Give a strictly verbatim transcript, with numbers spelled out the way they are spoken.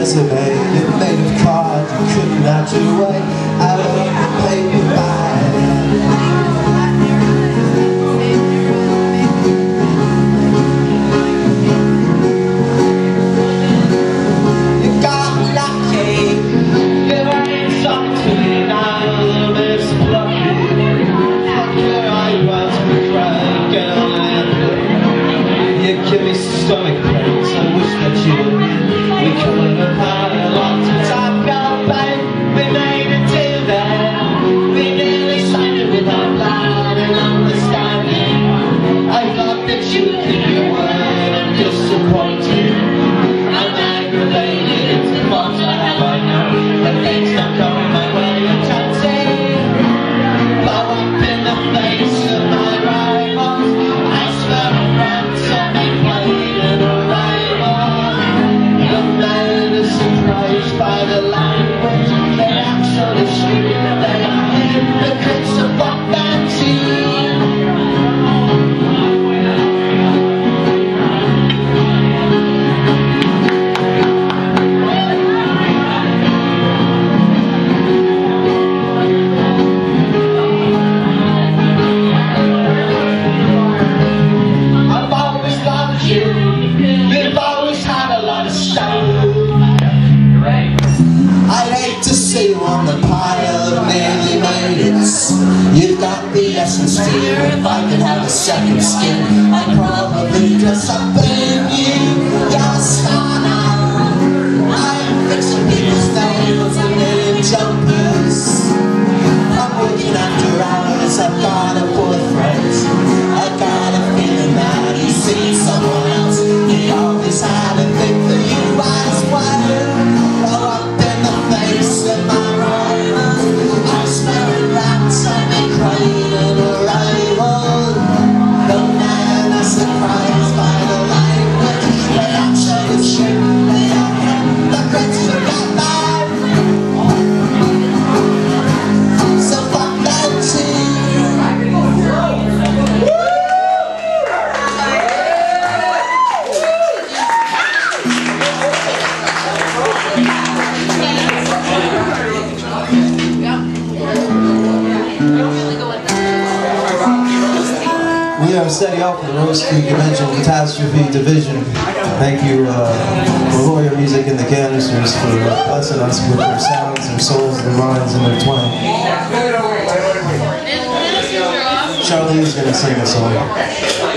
resume, it made of card, you couldn't have your way out of the paper bag. You got lucky, you ain't something I'm exploding. Fucker, I was betrayed, girl, and you give me stomach pains. I wish that you would. We come apart a lot since I've got back. We made it till then. We nearly signed it with our blood and understanding. I thought that you would keep your word. I'm disappointed. I'm aggravated. It's the fault I have, I know. But things don't go my way. I can't say. Blow up in the face of my rivals. I smell rats on me playing an arrival. The man is surprised by the language. They actually scream that they are hypocrites of what they see. I've always loved you. You've always had a lot of style. I'd hate to see you on the pile of nearly mates. You've got the essence dear. If I could have a second skin, I'd probably dress up in you. You're a star now. I'm fixing people's nails and million jumpers. I'm working after hours. I've got a boyfriend. I've got a feeling that he's seen someone else. He always had a thing for you as well. Blow up in the face of my rivals. I smell rats on me crying an arrival. The man is surprised by the language. They actually shoot. They are hypocrites of that man. So fuck them too. We are steady off the R S C C Convention Catastrophe Division. Thank you, uh, for Lawyer Music and the Canisters for uh, blessing us with their sounds, their souls, their minds, and their twang. Charlie is going to sing a song.